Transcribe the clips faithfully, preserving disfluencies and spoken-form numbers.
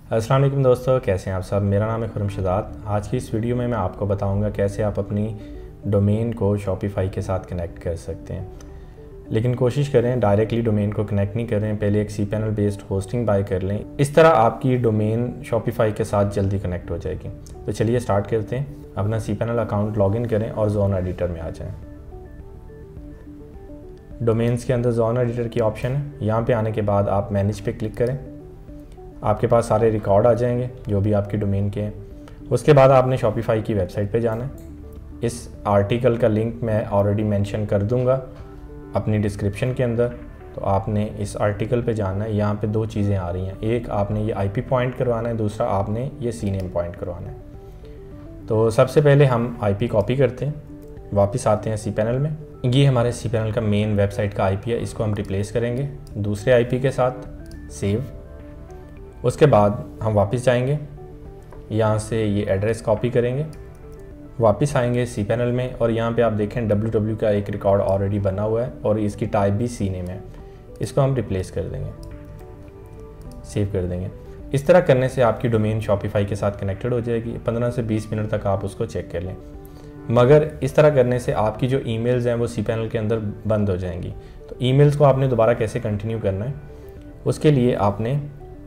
अस्सलाम वालेकुम दोस्तों, कैसे हैं आप सब। मेरा नाम है खुर्रमशदाद। आज की इस वीडियो में मैं आपको बताऊंगा कैसे आप अपनी डोमेन को शॉपिफाई के साथ कनेक्ट कर सकते हैं। लेकिन कोशिश करें डायरेक्टली डोमेन को कनेक्ट नहीं करें, पहले एक C panel based hosting buy कर लें। इस तरह आपकी डोमेन शॉपिफाई के साथ जल्दी कनेक्ट हो जाएगी। तो चलिए स्टार्ट करते हैं। अपना सी पैनल अकाउंट लॉगिन करें और जोन एडिटर में आ जाएँ। डोमेन्स के अंदर जोन एडिटर की ऑप्शन है। यहाँ पे आने के बाद आप मैनेज पे क्लिक करें। आपके पास सारे रिकॉर्ड आ जाएंगे जो भी आपकी डोमेन के हैं। उसके बाद आपने शॉपिफाई की वेबसाइट पे जाना है। इस आर्टिकल का लिंक मैं ऑलरेडी मेंशन कर दूंगा अपनी डिस्क्रिप्शन के अंदर। तो आपने इस आर्टिकल पे जाना है। यहाँ पे दो चीज़ें आ रही हैं, एक आपने ये आईपी पॉइंट करवाना है, दूसरा आपने ये सी नेम पॉइंट करवाना है। तो सबसे पहले हम आईपी कॉपी करते हैं, वापस आते हैं सी पैनल में। ये हमारे सी पैनल का मेन वेबसाइट का आईपी है, इसको हम रिप्लेस करेंगे दूसरे आईपी के साथ, सेव। उसके बाद हम वापस जाएंगे, यहाँ से ये एड्रेस कॉपी करेंगे, वापस आएंगे सी पैनल में और यहाँ पे आप देखें डब्ल्यू डब्ल्यू का एक रिकॉर्ड ऑलरेडी बना हुआ है और इसकी टाइप भी सी नेम है। इसको हम रिप्लेस कर देंगे, सेव कर देंगे। इस तरह करने से आपकी डोमेन शॉपिफाई के साथ कनेक्टेड हो जाएगी। पंद्रह से बीस मिनट तक आप उसको चेक कर लें। मगर इस तरह करने से आपकी जो ईमेल्स हैं वो सी पैनल के अंदर बंद हो जाएंगी। तो ईमेल्स को आपने दोबारा कैसे कंटिन्यू करना है, उसके लिए आपने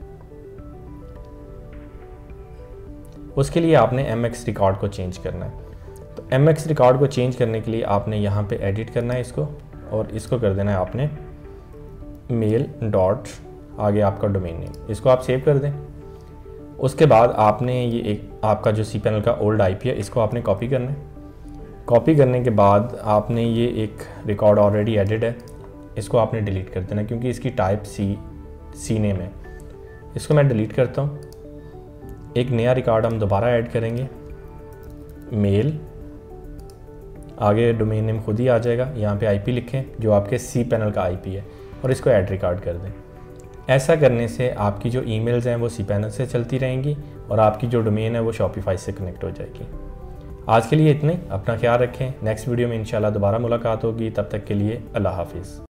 उसके लिए आपने एम एक्स रिकॉर्ड को चेंज करना है। तो एम एक्स रिकॉर्ड को चेंज करने के लिए आपने यहाँ पे एडिट करना है इसको, और इसको कर देना है आपने मेल डॉट आगे आपका डोमेन नेम। इसको आप सेव कर दें। उसके बाद आपने ये एक आपका जो सी पैनल का ओल्ड आईपी है इसको आपने कॉपी करना है। कॉपी करने के बाद आपने ये एक रिकॉर्ड ऑलरेडी एडिट है, इसको आपने डिलीट कर देना क्योंकि इसकी टाइप सी सी नेम है। इसको मैं डिलीट करता हूँ। एक नया रिकॉर्ड हम दोबारा ऐड करेंगे, मेल, आगे डोमेन नेम खुद ही आ जाएगा। यहाँ पे आईपी लिखें जो आपके सी पैनल का आईपी है और इसको ऐड रिकॉर्ड कर दें। ऐसा करने से आपकी जो ईमेल्स हैं वो सी पैनल से चलती रहेंगी और आपकी जो डोमेन है वो शॉपिफाई से कनेक्ट हो जाएगी। आज के लिए इतने, अपना ख्याल रखें। नेक्स्ट वीडियो में इंशाल्लाह दोबारा मुलाकात होगी। तब तक के लिए अल्लाह हाफिज़।